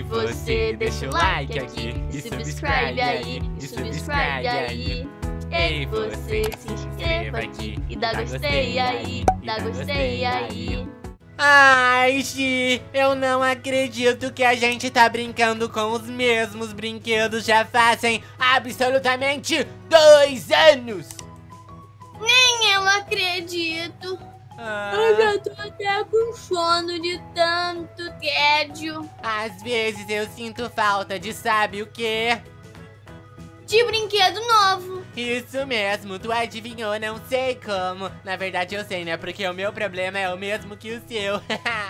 você deixa o like aqui e subscribe aí, e subscribe aí. Ei, você se inscreva aqui e dá gostei aí, dá gostei aí. Ai, Gi, eu não acredito que a gente tá brincando com os mesmos brinquedos já fazem absolutamente 2 anos. Nem eu acredito. Eu já tô até com sono de tanto tédio. Às vezes eu sinto falta de sabe o quê? De brinquedo novo. Isso mesmo, tu adivinhou, não sei como. Na verdade eu sei, né? Porque o meu problema é o mesmo que o seu.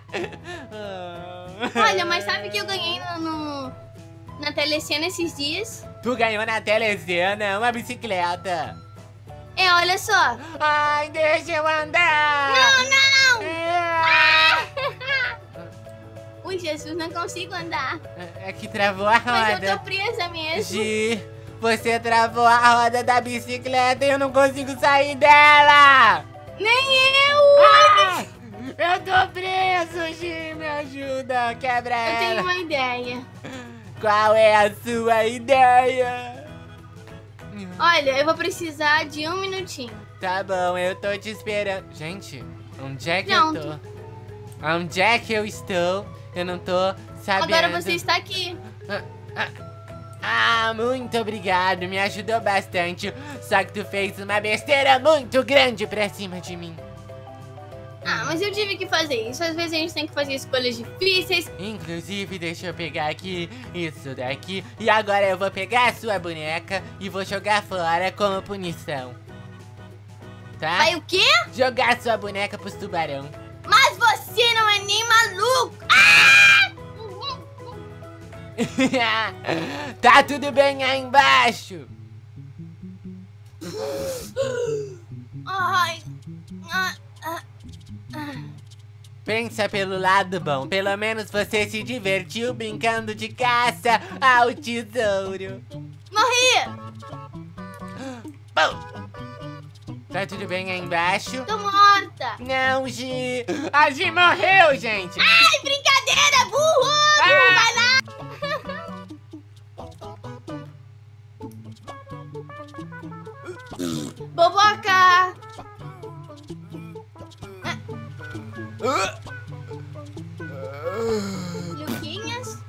Olha, mas sabe que eu ganhei na telecena esses dias? Tu ganhou na telecena uma bicicleta. É, olha só. Ai, deixa eu andar. Não, não! Ah! Ui, Jesus, não consigo andar. É que travou a roda. Mas eu tô presa mesmo. Gi, você travou a roda da bicicleta e eu não consigo sair dela. Nem eu! Ah! Eu tô preso, Gi, me ajuda, quebra Eu ela. tenho uma ideia. Qual é a sua ideia? Olha, eu vou precisar de 1 minutinho. Tá bom, eu tô te esperando. Gente, onde é que Pronto. eu tô? Onde é que eu estou? Eu não tô sabendo. Agora você está aqui. Muito obrigado, me ajudou bastante. Só que tu fez uma besteira muito grande pra cima de mim. Mas eu tive que fazer isso. Às vezes a gente tem que fazer escolhas difíceis. Inclusive, deixa eu pegar aqui isso daqui. E agora eu vou pegar a sua boneca e vou jogar fora como punição. Tá? Vai o quê? Jogar sua boneca pros tubarão. Mas você não é nem maluco. Tá tudo bem aí embaixo. Ai. Pensa pelo lado bom, pelo menos você se divertiu brincando de caça ao tesouro. Morri. Bom, tá tudo bem aí embaixo? Tô morta. Não, Gi. A Gi morreu, gente. Ai, brincadeira, burro. Vai lá. Boboca. Luquinhas.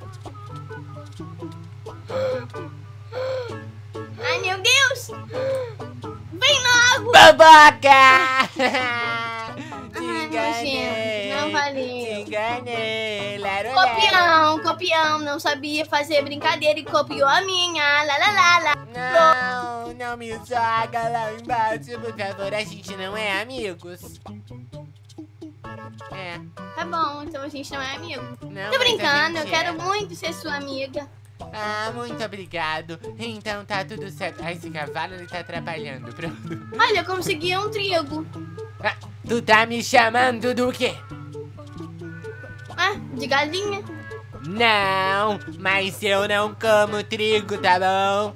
Ai, meu Deus. Vem logo. Boboca! Te nojento, enganei. não valeu. Te enganei. Lero, lero. Copião, não sabia fazer brincadeira e copiou a minha. Lá, lá, lá, lá. Não me joga lá embaixo, por favor, a gente não é amigos. É. Tá bom, então a gente não é amigo. Não, Tô mas a brincando, eu gente quero é. muito ser sua amiga. Muito obrigado. Então tá tudo certo. Esse cavalo ele tá atrapalhando, pronto. Olha, eu consegui um trigo. Tu tá me chamando do quê? De galinha. Não, mas eu não como trigo, tá bom?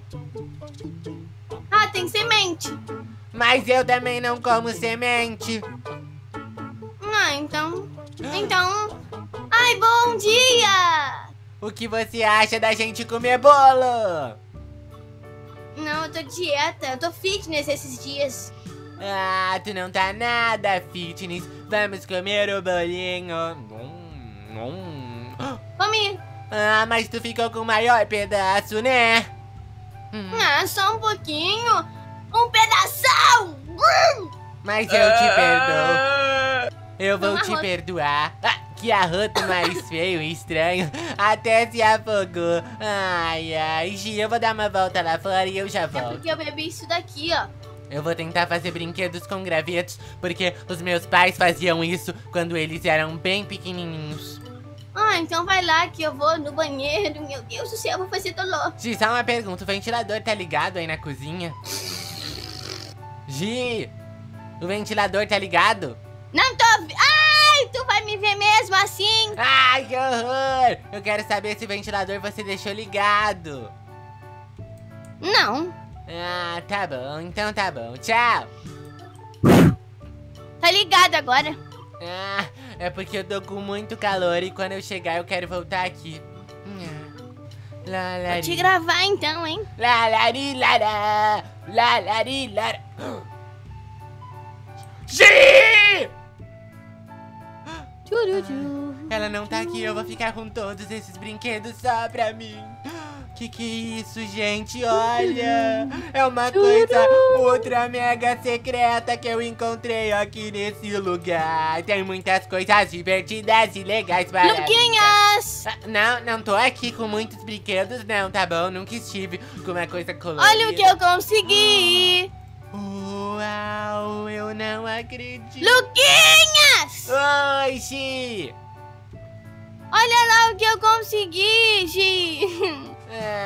Tem semente. Mas eu também não como semente. Então... Ai, bom dia! O que você acha da gente comer bolo? Não, eu tô dieta, eu tô fitness esses dias. Tu não tá nada fitness. Vamos comer o bolinho. Comi. Mas tu ficou com o maior pedaço, né? Só um pouquinho. Um pedação! Mas eu te perdoo. Eu vou te perdoar. Que arroto mais feio e estranho. Até se afogou. Ai, Gi, eu vou dar uma volta lá fora e eu já É volto. porque eu bebi isso daqui, ó. Eu vou tentar fazer brinquedos com gravetos, porque os meus pais faziam isso quando eles eram bem pequenininhos. Então vai lá que eu vou no banheiro. Meu Deus do céu, eu vou fazer dolor. Gi, só uma pergunta, o ventilador tá ligado aí na cozinha? Gi, o ventilador tá ligado? Não tô... Ai, tu vai me ver mesmo assim? Ai, que horror! Eu quero saber se o ventilador você deixou ligado. Não. Tá bom, então tá bom. Tchau! Tá ligado agora. É porque eu tô com muito calor e quando eu chegar eu quero voltar aqui. Vou te gravar então, hein? Lalarilara, lalarilara. Gi! Tchururu. Ela não tá aqui, eu vou ficar com todos esses brinquedos só pra mim. Que é isso, gente? Olha! É uma coisa ultra mega secreta que eu encontrei aqui nesse lugar. Tem muitas coisas divertidas e legais para Luquinhas! Não tô aqui com muitos brinquedos não, tá bom? Nunca estive com uma coisa colorida. Olha o que eu consegui! Uau, eu não acredito. Luquinhas! Oi, Gi! Olha lá o que eu consegui, Gi!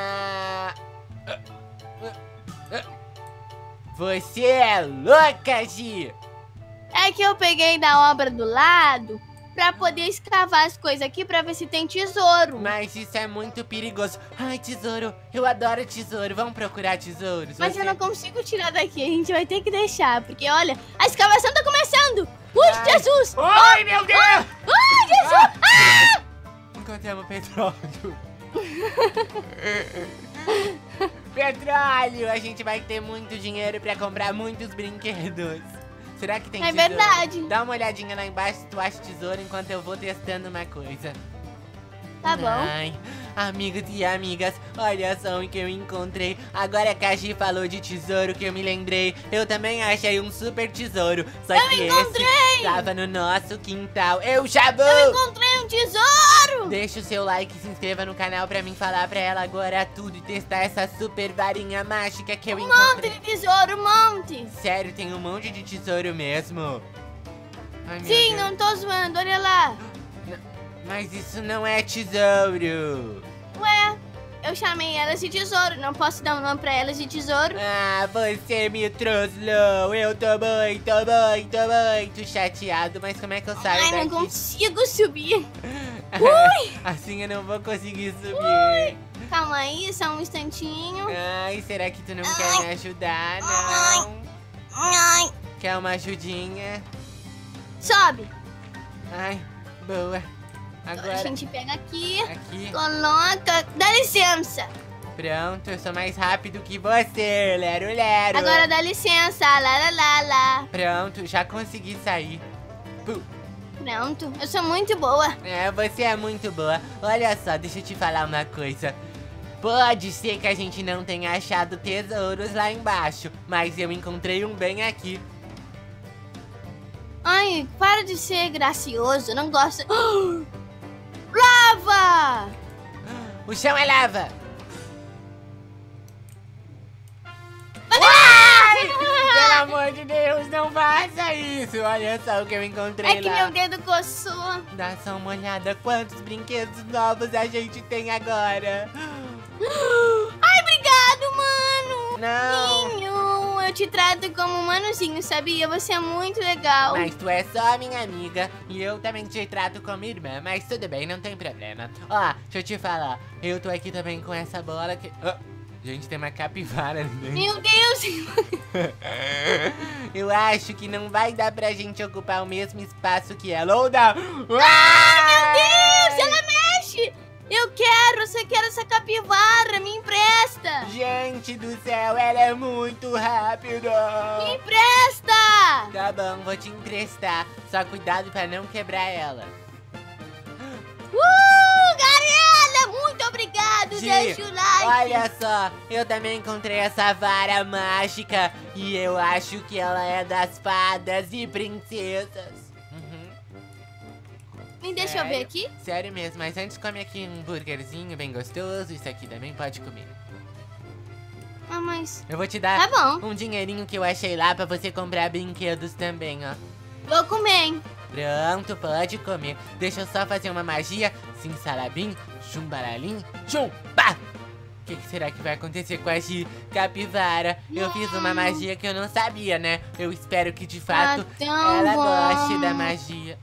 Você é louca, Gi! É que eu peguei da obra do lado pra poder escavar as coisas aqui pra ver se tem tesouro. Mas isso é muito perigoso. Ai, tesouro, eu adoro tesouro. Vamos procurar tesouros. Mas eu não consigo tirar daqui, a gente vai ter que deixar. Porque olha, a escavação tá começando. Ui, Jesus! Ai, meu Deus! Ai, Jesus! Ah! Encontramos petróleo. Petróleo! A gente vai ter muito dinheiro pra comprar muitos brinquedos. Será que tem tesouro? É verdade. Dá uma olhadinha lá embaixo se tu acha tesouro enquanto eu vou testando uma coisa. Tá bom. Ai, amigos e amigas, olha só o que eu encontrei. Agora que a Gi falou de tesouro que eu me lembrei, eu também achei um super tesouro. Só que esse tava no nosso quintal. Eu já vou! Eu encontrei um tesouro! Deixa o seu like e se inscreva no canal pra mim falar pra ela agora tudo e testar essa super varinha mágica que eu Monte encontrei. de tesouro, monte! Sério, tem um monte de tesouro mesmo. Ai, meu Sim, Deus. não tô zoando, olha lá. Mas isso não é tesouro. Ué, eu chamei elas de tesouro, não posso dar um nome pra elas de tesouro? Ah, você me trollou. Eu tô muito chateado. Mas como é que eu saio Ai, daqui? não consigo subir. Assim eu não vou conseguir subir. Calma aí, só um instantinho. Ai, será que tu não quer me ajudar, não? Ai, Quer uma ajudinha? sobe. Ai, boa. Agora a Agora, gente pega aqui, aqui. coloca. Dá licença. Pronto, eu sou mais rápido que você, lero, lero. Agora dá licença, lá, lá, lá, lá. Pronto, já consegui sair. Puh. Pronto, eu sou muito boa. É, você é muito boa. Olha só, deixa eu te falar uma coisa. Pode ser que a gente não tenha achado tesouros lá embaixo, mas eu encontrei um bem aqui. Ai, para de ser gracioso, eu não gosto. Lava! O chão é lava. Pelo amor de Deus, não faça isso. Olha só o que eu encontrei É que lá. meu dedo coçou. Dá só uma olhada quantos brinquedos novos a gente tem agora. Ai, obrigado, mano. Não. Ninho, eu te trato como um manozinho, sabia? Você é muito legal. Mas tu é só minha amiga e eu também te trato como irmã, mas tudo bem, não tem problema. Ó, deixa eu te falar, eu tô aqui também com essa bola que... gente, tem uma capivara ali dentro. Meu Deus. Eu acho que não vai dar pra gente ocupar o mesmo espaço que ela, ou não? Meu Deus, ela mexe. Eu quero, você quer essa capivara, me empresta. Gente do céu, ela é muito rápida. Me empresta. Tá bom, vou te emprestar. Só cuidado pra não quebrar ela. Garela, muito obrigado, Gi, deixa o like. olha só, eu também encontrei essa vara mágica e eu acho que ela é das fadas e princesas. Me deixa eu ver aqui. Sério mesmo, mas antes come aqui um burgerzinho bem gostoso, isso aqui também pode comer. Ah, mas Eu vou te dar tá bom, um dinheirinho que eu achei lá pra você comprar brinquedos também, ó. vou comer, hein. Pronto, pode comer. Deixa eu só fazer uma magia. Simsalabim, chumbaralim, chumba! O que será que vai acontecer com a capivara? Eu fiz uma magia que eu não sabia, né? Eu espero que de fato tão ela bom. goste da magia.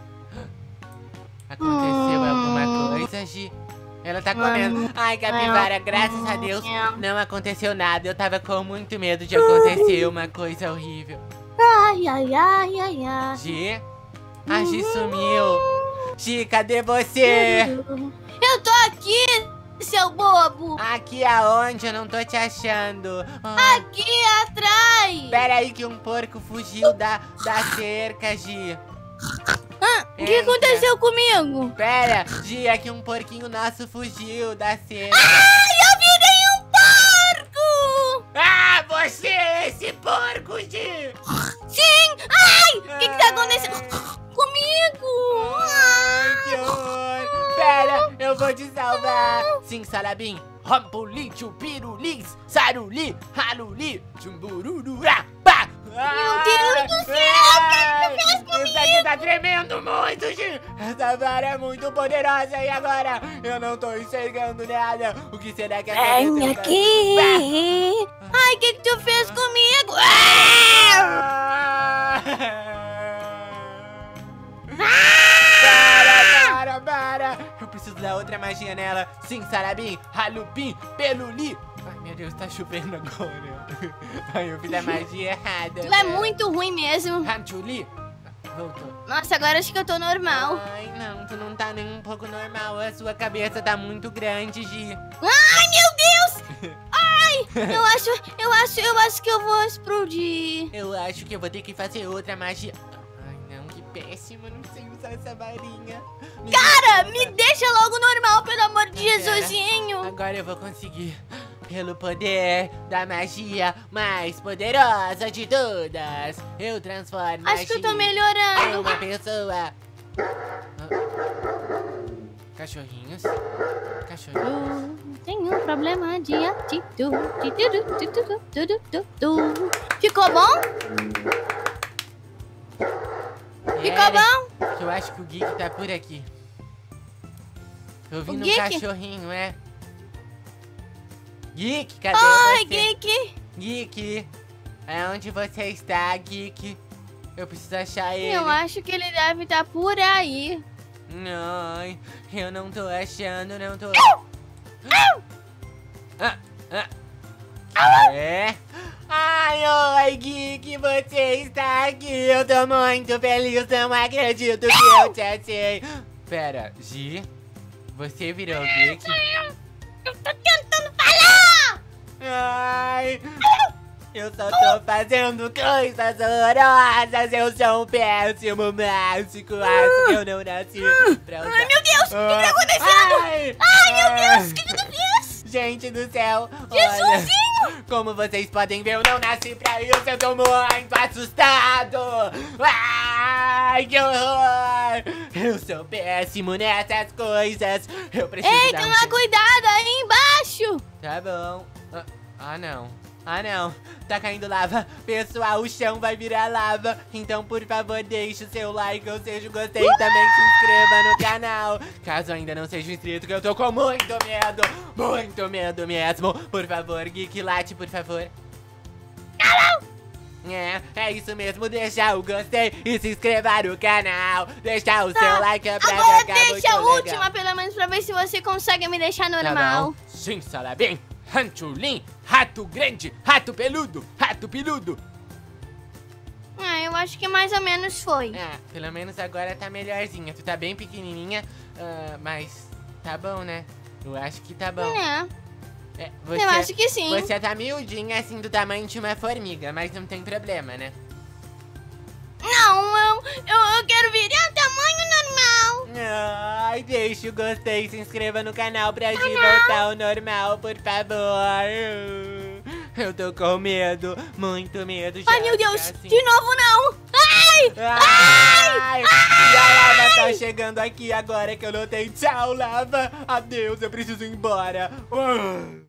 Aconteceu alguma coisa, Gi? Ela tá comendo. Ai, capivara, graças a Deus não aconteceu nada. Eu tava com muito medo de acontecer uma coisa horrível. Ai, ai, ai, ai, ai. Gi? A Gi sumiu. Gi, cadê você? Eu Eu tô aqui, seu bobo. Aqui aonde? Eu não tô te achando. Aqui atrás. Pera aí que um porco fugiu da cerca, Gi. O que aconteceu comigo? Pera, Gi, é que um porquinho nosso fugiu da cerca. Ai, eu virei um porco! Ah, você, esse porco, Gi! Sim! Ai! O que tá acontecendo comigo? Ai, que horror! Pera, eu vou te salvar! Sim, Salabim! Rampulim, chupirulis, saruli, haluli, chumburururá, pá! Meu Deus do céu, o que você fez comigo? Isso aqui tá tremendo muito, Gi! Essa vara é muito poderosa e agora eu não tô enxergando nada! O que será que aconteceu? Vem aqui! Ai, o que tu fez comigo? Para! Eu preciso dar outra magia nela. Sim, Sarabim, Halupim, Peluli. Ai, meu Deus, tá chovendo agora. Ai, eu fiz a magia errada. Tu é muito ruim mesmo. Hanchuli. Voltou. Nossa, agora acho que eu tô normal. Ai, não, tu não tá nem um pouco normal. A sua cabeça tá muito grande, Gi. Ai, meu Deus! Ai, eu acho que eu vou explodir. Eu acho que eu vou ter que fazer outra magia. Ai, não, que péssimo. Eu não sei usar essa varinha. Cara, me deixa logo normal, pelo amor de Pera. Jesusinho. Agora eu vou conseguir. Pelo poder da magia mais poderosa de todas, eu transformo Acho que eu tô em melhorando. uma pessoa. Cachorrinhos. Tenho um problema de atitude. Ficou bom? Ficou bom? Eu acho que o Geek tá por aqui. Tô ouvindo um Geek? cachorrinho, é? Geek, cadê Oi, você? Geek. Geek, aonde você está, Geek? Eu preciso achar ele. Eu acho que ele deve estar por aí. Não, eu não tô achando, não tô... É? Ai, oi, Geek, você está aqui. Eu tô muito feliz, não acredito que eu te achei. Pera, Gi, você virou Geek? Eu tô tentando falar! Ai, eu só tô fazendo coisas horrorosas. Eu sou um péssimo mágico. Acho que eu não nasci pra usar. Ai, meu Deus, o que tá acontecendo? Ai, meu Deus, o que tu fez? Gente do céu, Jesusinho! olha, como vocês podem ver, eu não nasci pra isso. Eu tô muito assustado. Ai, que horror. Eu sou péssimo nessas coisas. Eu preciso Ei, dar um toma jeito. cuidado aí embaixo! Tá bom. Ah, não. Tá caindo lava. Pessoal, o chão vai virar lava. Então, por favor, deixe o seu like, ou seja, o gostei. E também se inscreva no canal. Caso ainda não seja inscrito, que eu tô com muito medo. Muito medo mesmo. Por favor, Geek, late, por favor. É isso mesmo. Deixa o gostei e se inscreva no canal. Deixa o seu like pra Agora ficar muito deixa a legal. última, pelo menos, pra ver se você consegue me deixar Tá normal. bom. Sim, Salabim. Hanchulin, rato grande, rato peludo, rato peludo. Ah, eu acho que mais ou menos foi. Pelo menos agora tá melhorzinha. Tu tá bem pequenininha, mas tá bom, né? Eu acho que tá bom. Eu acho que sim. Você tá miudinha, assim, do tamanho de uma formiga, mas não tem problema, né? Não, eu quero virar tamanho normal. Ai, deixa o gostei, se inscreva no canal pra Gi voltar ao normal, por favor. Eu tô com medo, muito medo. Ai, meu Deus, assim. de novo não. Ai! Ai! E a lava tá chegando aqui agora que eu notei. Tchau, lava. Adeus, eu preciso ir embora.